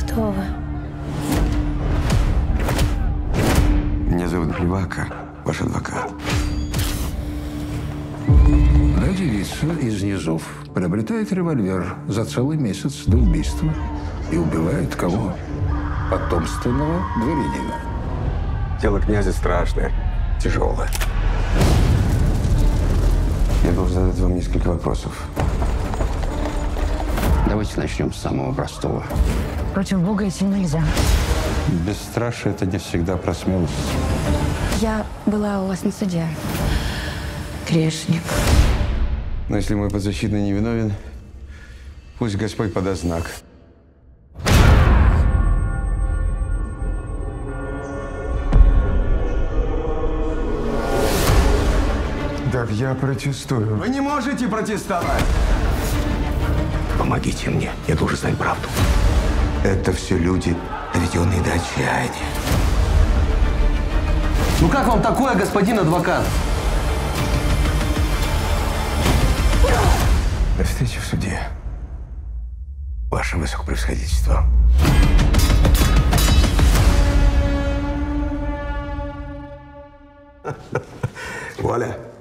Кто вы? Меня зовут Плевака, ваш адвокат. Да, девица из низов приобретает револьвер за целый месяц до убийства и убивает кого? Потомственного дворянина. Тело князя страшное, тяжелое. Я должен задать вам несколько вопросов. Давайте начнем с самого простого. Против Бога идти нельзя. Бесстрашие – это не всегда про смелость. Я была у вас на суде. Грешник. Но если мой подзащитный не виновен, пусть Господь подаст знак. Так я протестую. Вы не можете протестовать! Помогите мне, я должен знать правду. Это все люди, доведенные до отчаяния. Ну как вам такое, господин адвокат? До встречи в суде, ваше высокопревосходительство. Валя,